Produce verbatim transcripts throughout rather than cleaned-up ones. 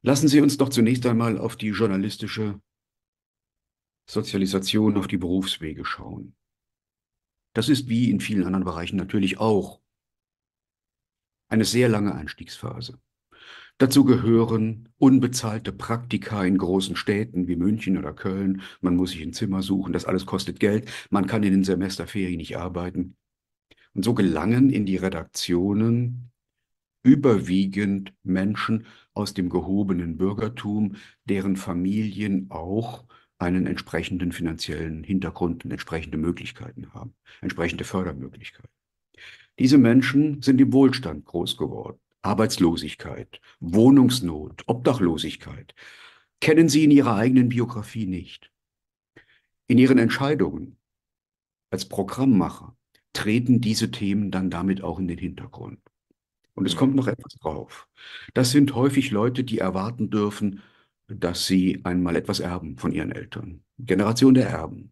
Lassen Sie uns doch zunächst einmal auf die journalistische Sozialisation, auf die Berufswege schauen. Das ist wie in vielen anderen Bereichen natürlich auch eine sehr lange Einstiegsphase. Dazu gehören unbezahlte Praktika in großen Städten wie München oder Köln. Man muss sich ein Zimmer suchen, das alles kostet Geld. Man kann in den Semesterferien nicht arbeiten. Und so gelangen in die Redaktionen überwiegend Menschen aus dem gehobenen Bürgertum, deren Familien auch einen entsprechenden finanziellen Hintergrund und entsprechende Möglichkeiten haben, entsprechende Fördermöglichkeiten. Diese Menschen sind im Wohlstand groß geworden. Arbeitslosigkeit, Wohnungsnot, Obdachlosigkeit kennen sie in ihrer eigenen Biografie nicht. In ihren Entscheidungen als Programmmacher treten diese Themen dann damit auch in den Hintergrund. Und es kommt Mhm. noch etwas drauf. Das sind häufig Leute, die erwarten dürfen, dass sie einmal etwas erben von ihren Eltern. Generation der Erben.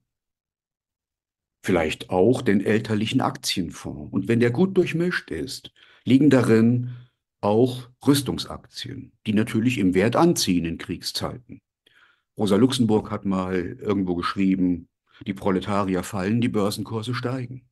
Vielleicht auch den elterlichen Aktienfonds. Und wenn der gut durchmischt ist, liegen darin auch Rüstungsaktien, die natürlich im Wert anziehen in Kriegszeiten. Rosa Luxemburg hat mal irgendwo geschrieben, die Proletarier fallen, die Börsenkurse steigen.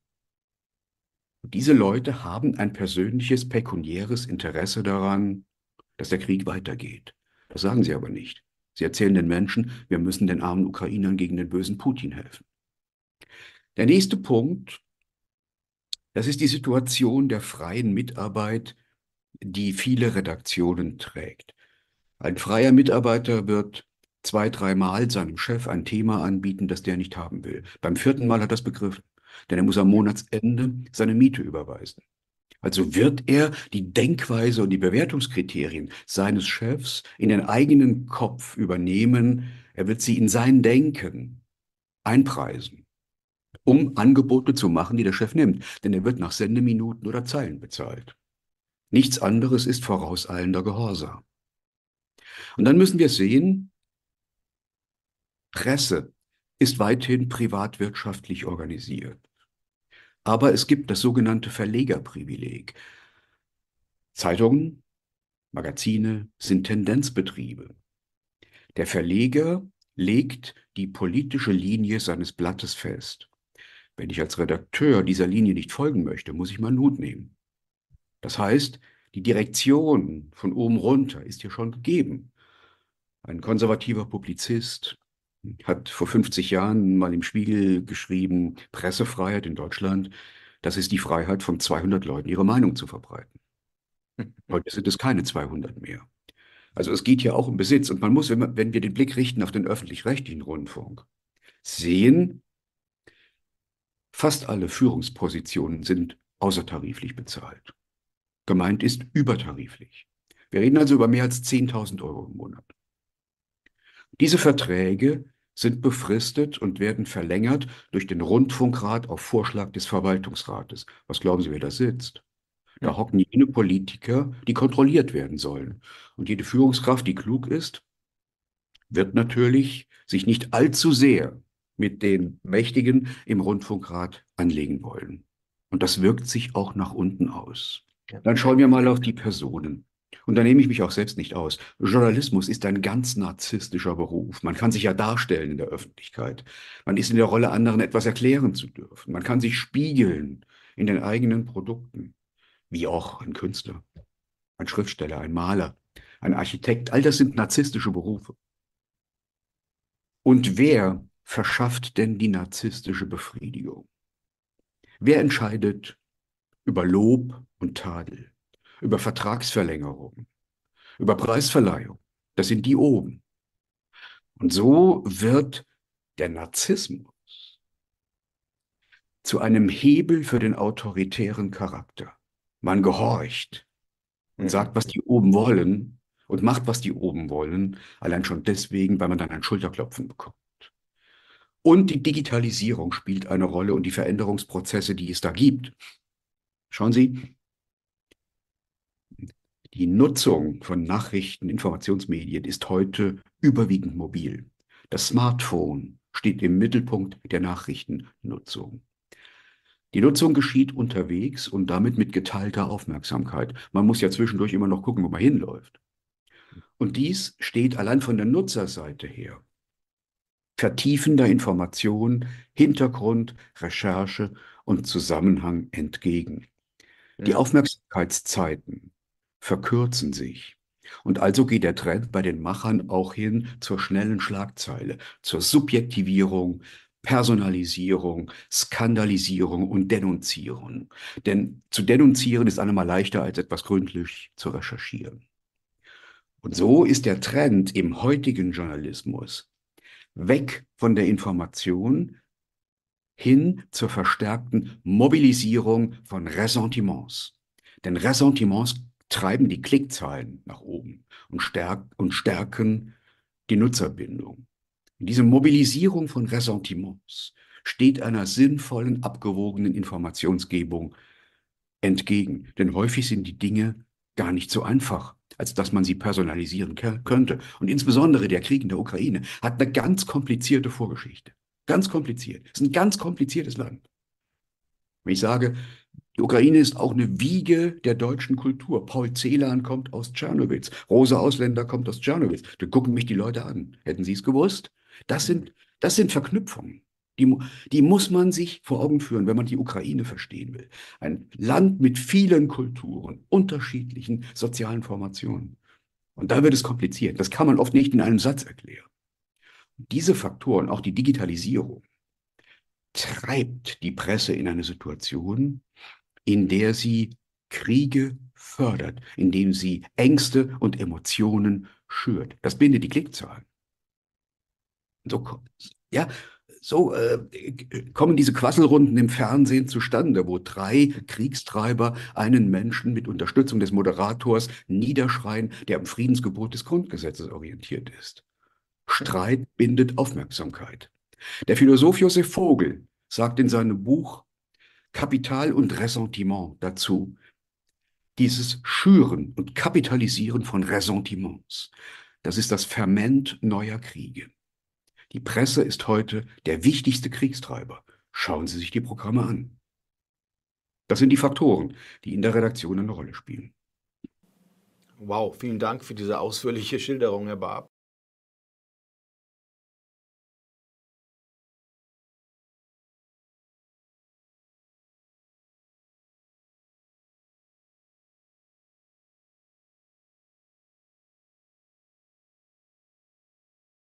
Und diese Leute haben ein persönliches, pekuniäres Interesse daran, dass der Krieg weitergeht. Das sagen sie aber nicht. Sie erzählen den Menschen, wir müssen den armen Ukrainern gegen den bösen Putin helfen. Der nächste Punkt, das ist die Situation der freien Mitarbeit, die viele Redaktionen trägt. Ein freier Mitarbeiter wird zwei, dreimal seinem Chef ein Thema anbieten, das der nicht haben will. Beim vierten Mal hat er es begriffen, denn er muss am Monatsende seine Miete überweisen. Also wird er die Denkweise und die Bewertungskriterien seines Chefs in den eigenen Kopf übernehmen. Er wird sie in sein Denken einpreisen, um Angebote zu machen, die der Chef nimmt. Denn er wird nach Sendeminuten oder Zeilen bezahlt. Nichts anderes ist vorauseilender Gehorsam. Und dann müssen wir sehen, Presse ist weithin privatwirtschaftlich organisiert. Aber es gibt das sogenannte Verlegerprivileg. Zeitungen, Magazine sind Tendenzbetriebe. Der Verleger legt die politische Linie seines Blattes fest. Wenn ich als Redakteur dieser Linie nicht folgen möchte, muss ich meinen Hut nehmen. Das heißt, die Direktion von oben runter ist hier schon gegeben. Ein konservativer Publizist hat vor fünfzig Jahren mal im Spiegel geschrieben, Pressefreiheit in Deutschland, das ist die Freiheit von zweihundert Leuten, ihre Meinung zu verbreiten. Heute sind es keine zweihundert mehr. Also es geht ja auch um Besitz. Und man muss, wenn, man, wenn wir den Blick richten auf den öffentlich-rechtlichen Rundfunk, sehen, fast alle Führungspositionen sind außertariflich bezahlt. Gemeint ist übertariflich. Wir reden also über mehr als zehntausend Euro im Monat. Diese Verträge sind befristet und werden verlängert durch den Rundfunkrat auf Vorschlag des Verwaltungsrates. Was glauben Sie, wer da sitzt? Da hocken jene Politiker, die kontrolliert werden sollen. Und jede Führungskraft, die klug ist, wird natürlich sich nicht allzu sehr mit den Mächtigen im Rundfunkrat anlegen wollen. Und das wirkt sich auch nach unten aus. Ja. Dann schauen wir mal auf die Personen. Und da nehme ich mich auch selbst nicht aus. Journalismus ist ein ganz narzisstischer Beruf. Man kann sich ja darstellen in der Öffentlichkeit. Man ist in der Rolle, anderen etwas erklären zu dürfen. Man kann sich spiegeln in den eigenen Produkten, wie auch ein Künstler, ein Schriftsteller, ein Maler, ein Architekt. All das sind narzisstische Berufe. Und wer verschafft denn die narzisstische Befriedigung? Wer entscheidet über Lob und Tadel, über Vertragsverlängerung, über Preisverleihung? Das sind die oben. Und so wird der Narzissmus zu einem Hebel für den autoritären Charakter. Man gehorcht und Mhm. sagt, was die oben wollen und macht, was die oben wollen, allein schon deswegen, weil man dann ein Schulterklopfen bekommt. Und die Digitalisierung spielt eine Rolle und die Veränderungsprozesse, die es da gibt. Schauen Sie, die Nutzung von Nachrichten, Informationsmedien ist heute überwiegend mobil. Das Smartphone steht im Mittelpunkt der Nachrichtennutzung. Die Nutzung geschieht unterwegs und damit mit geteilter Aufmerksamkeit. Man muss ja zwischendurch immer noch gucken, wo man hinläuft. Und dies steht allein von der Nutzerseite her vertiefender Information, Hintergrund, Recherche und Zusammenhang entgegen. Die Mhm. Aufmerksamkeitszeiten verkürzen sich. Und also geht der Trend bei den Machern auch hin zur schnellen Schlagzeile, zur Subjektivierung, Personalisierung, Skandalisierung und Denunzierung. Denn zu denunzieren ist allemal leichter, als etwas gründlich zu recherchieren. Und so ist der Trend im heutigen Journalismus weg von der Information hin zur verstärkten Mobilisierung von Ressentiments. Denn Ressentiments treiben die Klickzahlen nach oben und, stärk und stärken die Nutzerbindung. Und diese Mobilisierung von Ressentiments steht einer sinnvollen, abgewogenen Informationsgebung entgegen. Denn häufig sind die Dinge gar nicht so einfach, als dass man sie personalisieren könnte. Und insbesondere der Krieg in der Ukraine hat eine ganz komplizierte Vorgeschichte. Ganz kompliziert. Es ist ein ganz kompliziertes Land. Wenn ich sage, die Ukraine ist auch eine Wiege der deutschen Kultur. Paul Celan kommt aus Tschernowitz. Rosa Ausländer kommt aus Tschernowitz. Da gucken mich die Leute an. Hätten Sie es gewusst? Das Mhm. sind, das sind Verknüpfungen. Die, die muss man sich vor Augen führen, wenn man die Ukraine verstehen will. Ein Land mit vielen Kulturen, unterschiedlichen sozialen Formationen. Und da wird es kompliziert. Das kann man oft nicht in einem Satz erklären. Diese Faktoren, auch die Digitalisierung, treibt die Presse in eine Situation, in der sie Kriege fördert, indem sie Ängste und Emotionen schürt. Das bindet die Klickzahlen. So, ja, so äh, kommen diese Quasselrunden im Fernsehen zustande, wo drei Kriegstreiber einen Menschen mit Unterstützung des Moderators niederschreien, der am Friedensgebot des Grundgesetzes orientiert ist. Streit bindet Aufmerksamkeit. Der Philosoph Josef Vogel sagt in seinem Buch Kapital und Ressentiment dazu, dieses Schüren und Kapitalisieren von Ressentiments, das ist das Ferment neuer Kriege. Die Presse ist heute der wichtigste Kriegstreiber. Schauen Sie sich die Programme an. Das sind die Faktoren, die in der Redaktion eine Rolle spielen. Wow, vielen Dank für diese ausführliche Schilderung, Herr Barb.